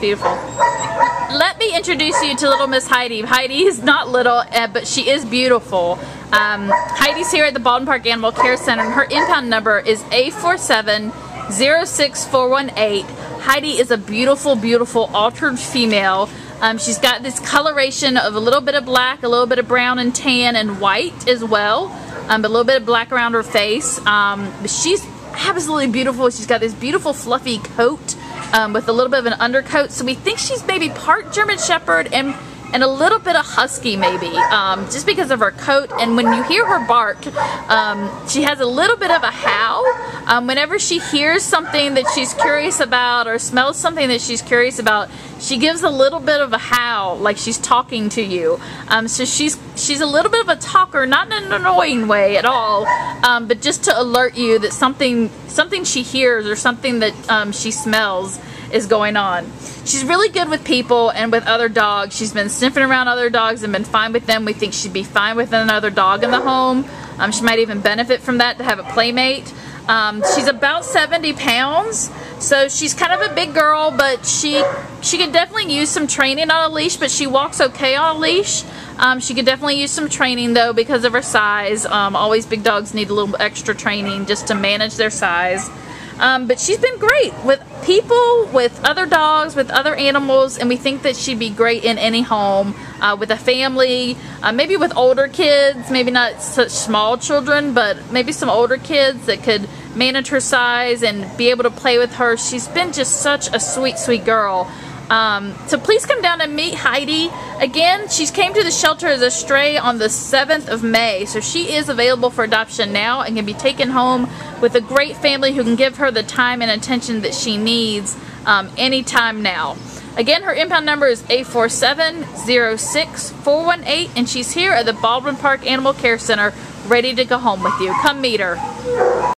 beautiful. Let me introduce you to little Miss Heidi. Heidi is not little, but she is beautiful. Heidi's here at the Baldwin Park Animal Care Center, and her impound number is A4706418. Heidi is a beautiful, beautiful altered female. She's got this coloration of a little bit of black, a little bit of brown and tan and white as well, but a little bit of black around her face. But she's absolutely beautiful. She's got this beautiful fluffy coat with a little bit of an undercoat. So we think she's maybe part German Shepherd and a little bit of Husky maybe, just because of her coat. And when you hear her bark, she has a little bit of a howl. Whenever she hears something that she's curious about or smells something that she's curious about, she gives a little bit of a howl, like she's talking to you. So she's a little bit of a talker, not in an annoying way at all, but just to alert you that something she hears or something that she smells is going on. She's really good with people and with other dogs. She's been sniffing around other dogs and been fine with them. We think she'd be fine with another dog in the home. She might even benefit from that to have a playmate. She's about 70 pounds, so she's kind of a big girl, but she could definitely use some training on a leash, but she walks okay on a leash. She could definitely use some training though because of her size. Always big dogs need a little extra training just to manage their size. But she's been great with people, with other dogs, with other animals, and we think that she'd be great in any home, with a family, maybe with older kids, maybe not such small children, but maybe some older kids that could manage her size and be able to play with her. She's been just such a sweet, sweet girl. So please come down and meet Heidi. Again, she came to the shelter as a stray on the 7th of May, so she is available for adoption now and can be taken home with a great family who can give her the time and attention that she needs anytime now. Again, her impound number is A4706418, and she's here at the Baldwin Park Animal Care Center ready to go home with you. Come meet her.